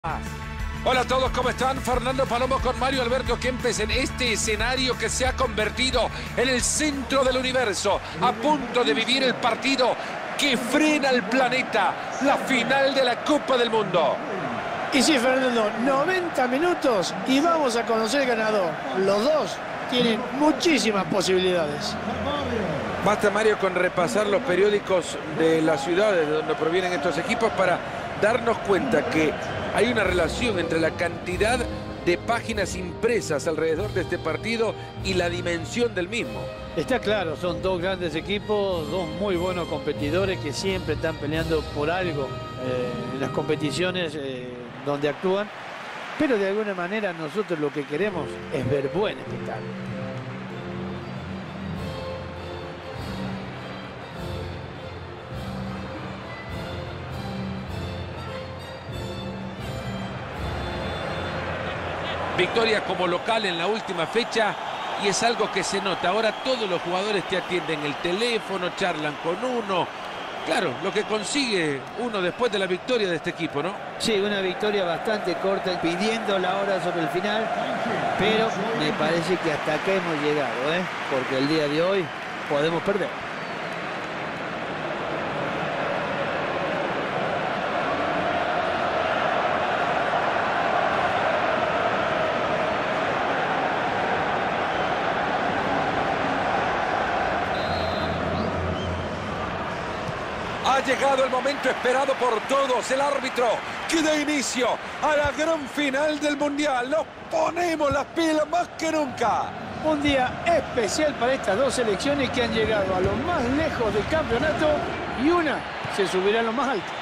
Hola a todos, ¿cómo están? Fernando Palomo con Mario Alberto Kempes en este escenario que se ha convertido en el centro del universo, a punto de vivir el partido que frena el planeta, la final de la Copa del Mundo. Y sí, Fernando, 90 minutos y vamos a conocer el ganador. Los dos tienen muchísimas posibilidades. Basta, Mario, con repasar los periódicos de las ciudades de donde provienen estos equipos para darnos cuenta que hay una relación entre la cantidad de páginas impresas alrededor de este partido y la dimensión del mismo. Está claro, son dos grandes equipos, dos muy buenos competidores que siempre están peleando por algo en las competiciones donde actúan. Pero de alguna manera nosotros lo que queremos es ver buen espectáculo. Victoria como local en la última fecha y es algo que se nota. Ahora todos los jugadores te atienden el teléfono, charlan con uno. Claro, lo que consigue uno después de la victoria de este equipo, ¿no? Sí, una victoria bastante corta, pidiendo la hora sobre el final, pero me parece que hasta acá hemos llegado, porque el día de hoy podemos perder. Ha llegado el momento esperado por todos, el árbitro que da inicio a la gran final del Mundial. Nos ponemos las pilas más que nunca. Un día especial para estas dos selecciones que han llegado a lo más lejos del campeonato y una se subirá a lo más alto.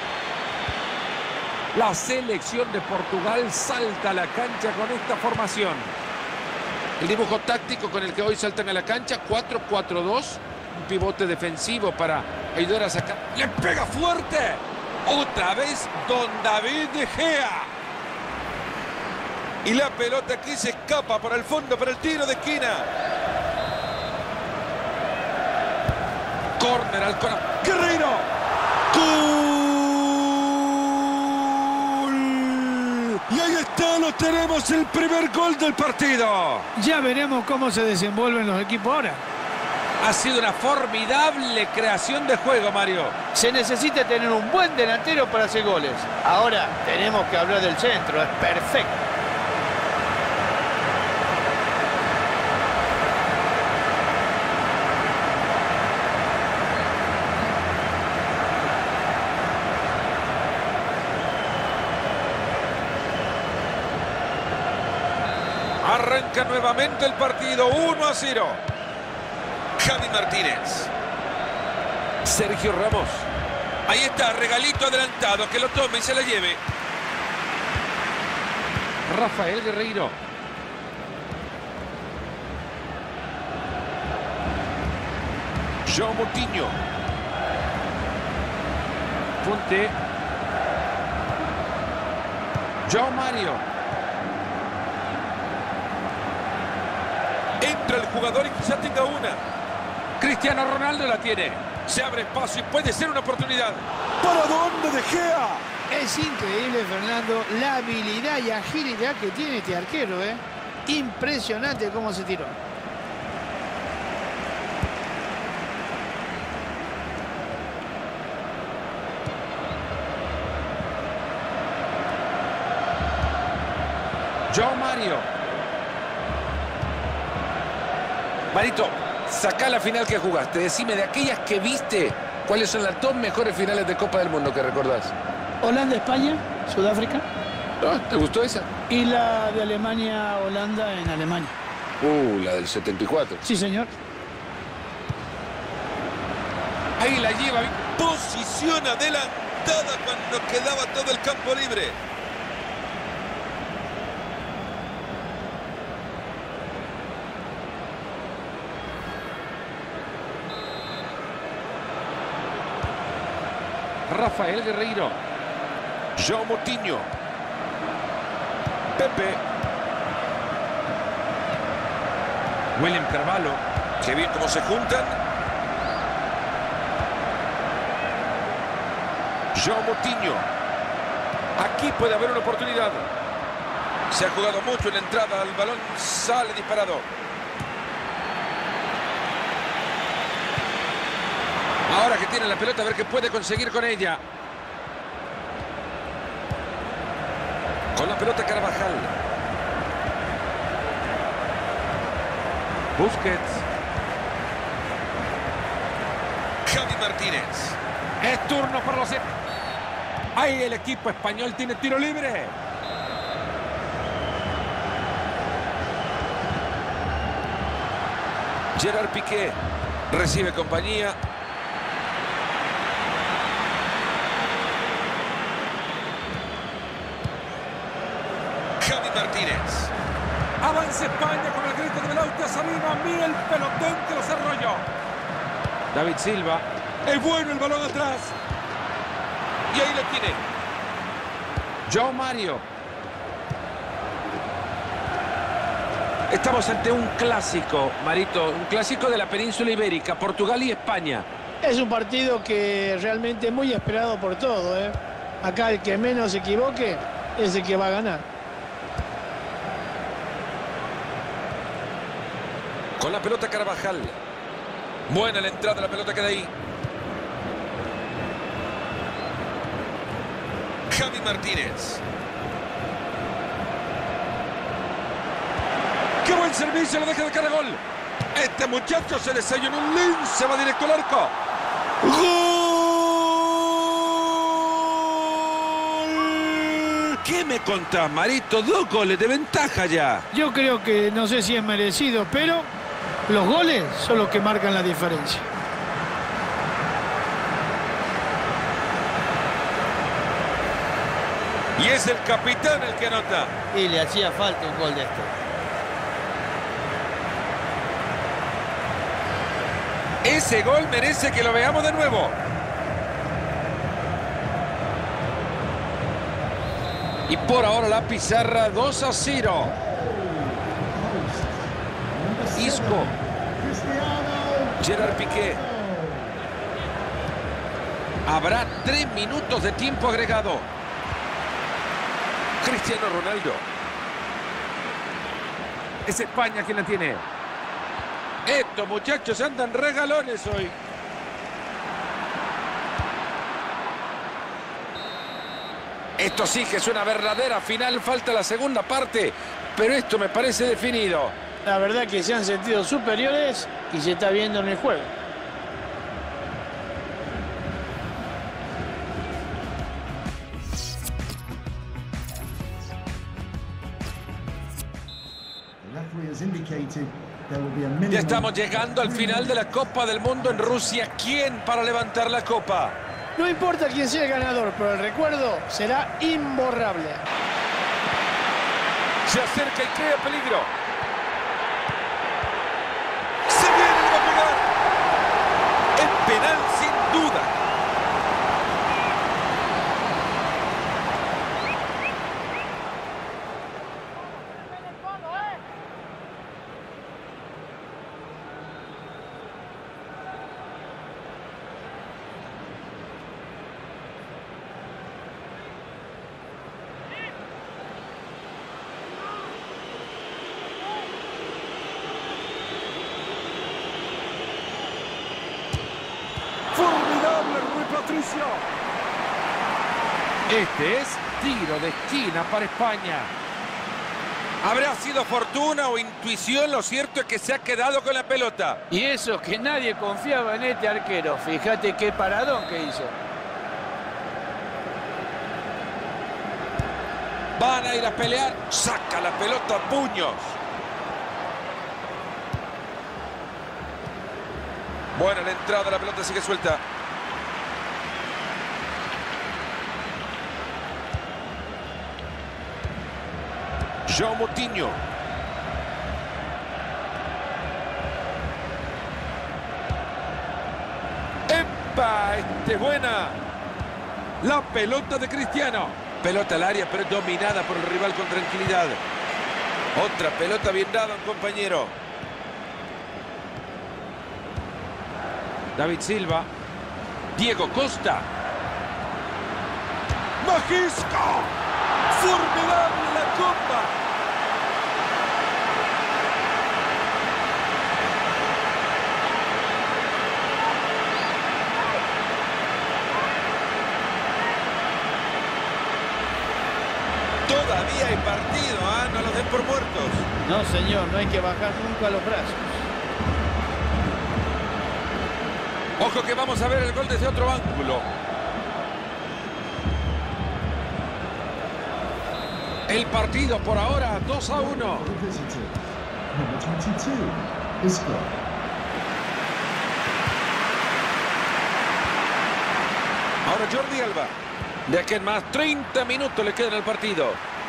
La selección de Portugal salta a la cancha con esta formación. El dibujo táctico con el que hoy saltan a la cancha, 4-4-2. Un pivote defensivo para ayudar a sacar. ¡Le pega fuerte! Otra vez Don David De Gea. Y la pelota aquí se escapa por el fondo para el tiro de esquina. Córner al corazón. ¡Guerreiro! ¡Gol! Y ahí está, lo tenemos, el primer gol del partido. Ya veremos cómo se desenvuelven los equipos ahora. Ha sido una formidable creación de juego, Mario. Se necesita tener un buen delantero para hacer goles. Ahora tenemos que hablar del centro, es perfecto. Arranca nuevamente el partido, 1-0. Javi Martínez. Sergio Ramos. Ahí está, regalito adelantado, que lo tome y se la lleve. Rafael Guerreiro. João Moutinho. Punte. João Mario. Entra el jugador y quizá tenga una. Cristiano Ronaldo la tiene. Se abre espacio y puede ser una oportunidad. ¿Para dónde De Gea? Es increíble, Fernando, la habilidad y agilidad que tiene este arquero, Impresionante cómo se tiró. João Mario. Marito, sacá la final que jugaste. Decime, de aquellas que viste, ¿cuáles son las dos mejores finales de Copa del Mundo que recordás? Holanda-España, Sudáfrica. ¿Te gustó esa? Y la de Alemania-Holanda en Alemania. La del 74. Sí, señor. Ahí la lleva. Posición adelantada cuando quedaba todo el campo libre. Rafael Guerreiro. João Moutinho. Pepe. William Carvalho. Qué bien cómo se juntan. João Moutinho. Aquí puede haber una oportunidad. Se ha jugado mucho en la entrada. El balón sale disparado. Ahora que tiene la pelota, a ver qué puede conseguir con ella. Con la pelota Carvajal. Busquets. Javi Martínez. Es turno para los... Ahí el equipo español tiene tiro libre. Gerard Piqué recibe compañía. Javi Martínez. Avanza España con el grito de Belauta arriba. Mira el pelotón que los arrolló. David Silva. Es bueno el balón atrás. Y ahí lo tiene. João Mario. Estamos ante un clásico, Marito. Un clásico de la península ibérica. Portugal y España. Es un partido que realmente es muy esperado por todo, ¿eh? Acá el que menos se equivoque es el que va a ganar. Con la pelota Carvajal. Buena la entrada, la pelota queda ahí. Javi Martínez. ¡Qué buen servicio! Lo deja de cara a gol. Este muchacho se desayunó un lince, va directo al arco. ¡Gol! ¿Qué me contás, Marito? 2 goles de ventaja ya. Yo creo que no sé si es merecido, pero los goles son los que marcan la diferencia. Y es el capitán el que anota. Y le hacía falta un gol de esto. Ese gol merece que lo veamos de nuevo. Y por ahora la pizarra 2-0. Isco. Gerard Piqué. Habrá 3 minutos de tiempo agregado. Cristiano Ronaldo. Es España quien la tiene. Estos muchachos andan regalones hoy. Esto sí que es una verdadera final. Falta la segunda parte, pero esto me parece definido. La verdad que se han sentido superiores y se está viendo en el juego. Ya estamos llegando al final de la Copa del Mundo en Rusia. ¿Quién para levantar la copa? No importa quién sea el ganador, pero el recuerdo será imborrable. Se acerca y crea peligro. Se viene, le va a pegar. El penal sin duda. Formidable Rui Patricio. Este es tiro de esquina para España. ¿Habrá sido fortuna o intuición? Lo cierto es que se ha quedado con la pelota. Y eso que nadie confiaba en este arquero. Fíjate qué paradón que hizo. Van a ir a pelear. Saca la pelota a puños. Buena la entrada, la pelota sigue suelta. João Moutinho. ¡Epa! Buena. La pelota de Cristiano. Pelota al área, pero es dominada por el rival con tranquilidad. Otra pelota bien dada a un compañero. David Silva. Diego Costa. ¡Magisco! ¡Formidable la copa! Todavía hay partido, ¿ah? No los den por muertos. No, señor, no hay que bajar nunca los brazos. Ojo que vamos a ver el gol desde otro ángulo. El partido por ahora 2-1. Ahora Jordi Alba. De aquí en más 30 minutos le quedan al partido.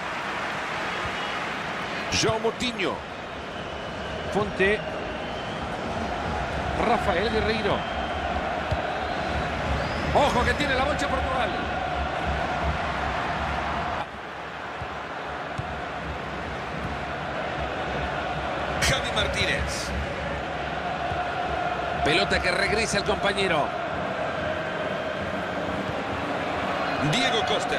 João Moutinho. Fonte. Rafael Guerreiro. Ojo que tiene la bocha Portugal. Javi Martínez. Pelota que regresa al compañero. Diego Costa.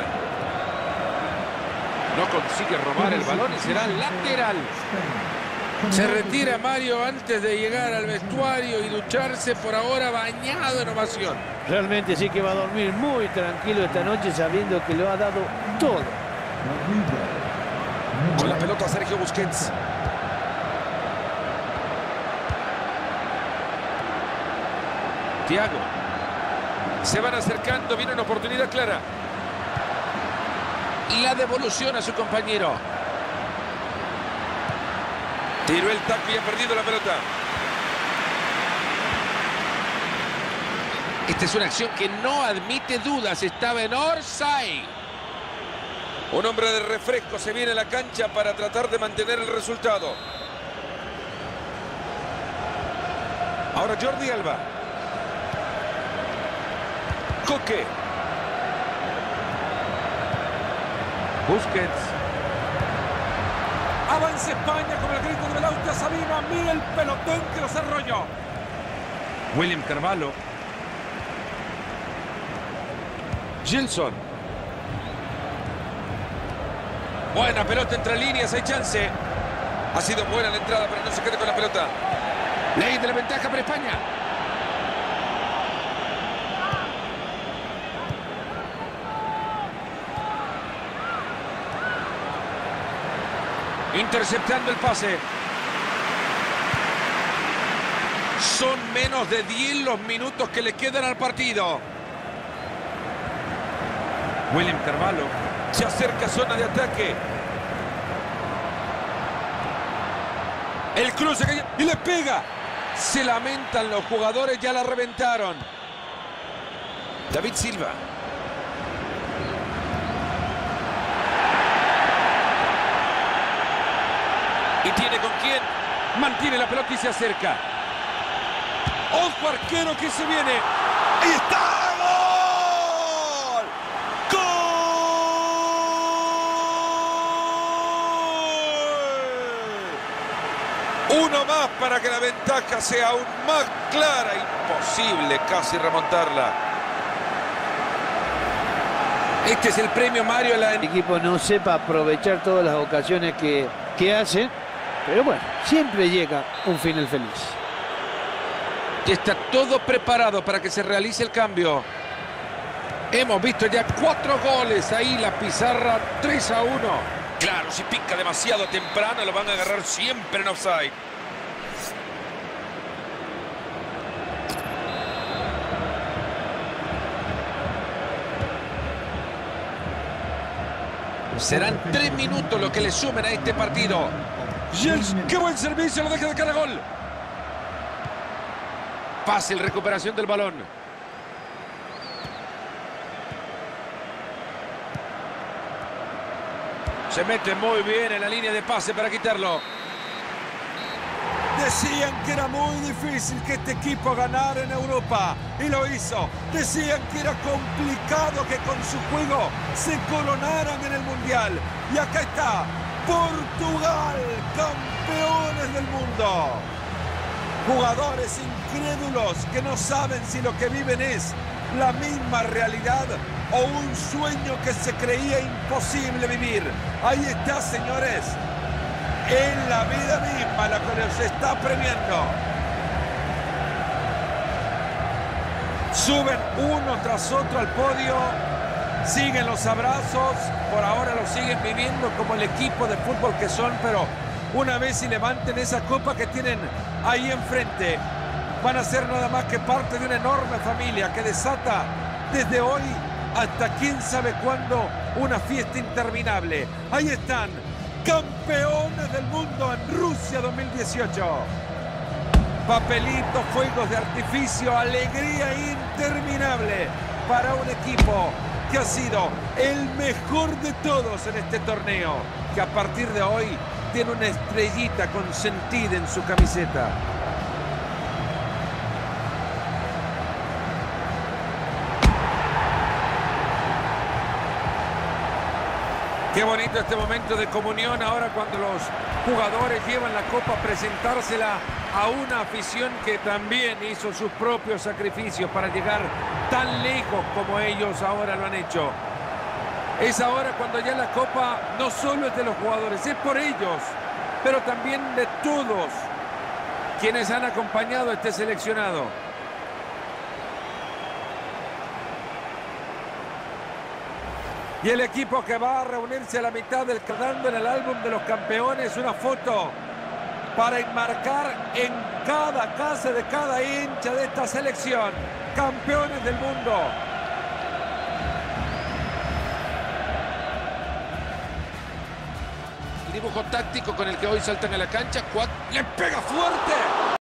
No consigue robar el balón y será lateral. Se retira Mario antes de llegar al vestuario y ducharse, por ahora bañado en ovación. Realmente sí que va a dormir muy tranquilo esta noche sabiendo que lo ha dado todo. Con la pelota Sergio Busquets. Thiago. Se van acercando, viene una oportunidad clara. La devolución a su compañero. Tiró el taco y ha perdido la pelota. Esta es una acción que no admite dudas. Estaba en offside. Un hombre de refresco se viene a la cancha para tratar de mantener el resultado. Ahora Jordi Alba. Coque. Busquets. Avanza España con el grito de Belauta Sabina. Mira el pelotón que los arrolló. William Carvalho. Gilson. Buena pelota entre líneas, hay chance. Ha sido buena la entrada, pero no se quede con la pelota. Ley de la ventaja para España. Interceptando el pase. Son menos de 10 los minutos que le quedan al partido. William Carvalho se acerca a zona de ataque. El cruce y le pega. Se lamentan los jugadores, ya la reventaron. David Silva. Y tiene con quién. Mantiene la pelota y se acerca. Ojo arquero que se viene. ¡Ahí está! ¡Gol! ¡Gol! Uno más para que la ventaja sea aún más clara. Imposible casi remontarla. Este es el premio, Mario. El equipo no sepa aprovechar todas las ocasiones que hace. Pero bueno, siempre llega un final feliz. Está todo preparado para que se realice el cambio. Hemos visto ya 4 goles. Ahí la pizarra 3-1. Claro, si pica demasiado temprano lo van a agarrar siempre en offside. Serán 3 minutos lo que le sumen a este partido. Gilles, qué buen servicio, lo deja de cara a gol. Fácil recuperación del balón. Se mete muy bien en la línea de pase para quitarlo. Decían que era muy difícil que este equipo ganara en Europa y lo hizo. Decían que era complicado que con su juego se coronaran en el Mundial. Y acá está, Portugal, campeones del mundo. Jugadores incrédulos que no saben si lo que viven es la misma realidad o un sueño que se creía imposible vivir. Ahí está, señores. Es la vida misma la que nos está premiando. Suben uno tras otro al podio. Siguen los abrazos. Por ahora lo siguen viviendo como el equipo de fútbol que son, pero una vez y levanten esa copa que tienen ahí enfrente, van a ser nada más que parte de una enorme familia que desata desde hoy hasta quién sabe cuándo una fiesta interminable. Ahí están, campeones del mundo en Rusia 2018. Papelitos, fuegos de artificio, alegría interminable para un equipo que ha sido el mejor de todos en este torneo, que a partir de hoy tiene una estrellita consentida en su camiseta. Qué bonito este momento de comunión ahora cuando los jugadores llevan la copa a presentársela a una afición que también hizo sus propios sacrificios para llegar tan lejos como ellos ahora lo han hecho. Es ahora cuando ya la copa no solo es de los jugadores, es por ellos, pero también de todos quienes han acompañado a este seleccionado. Y el equipo que va a reunirse a la mitad del dando en el álbum de los campeones una foto para enmarcar en cada casa de cada hincha de esta selección. Campeones del mundo. El dibujo táctico con el que hoy saltan a la cancha. Le pega fuerte.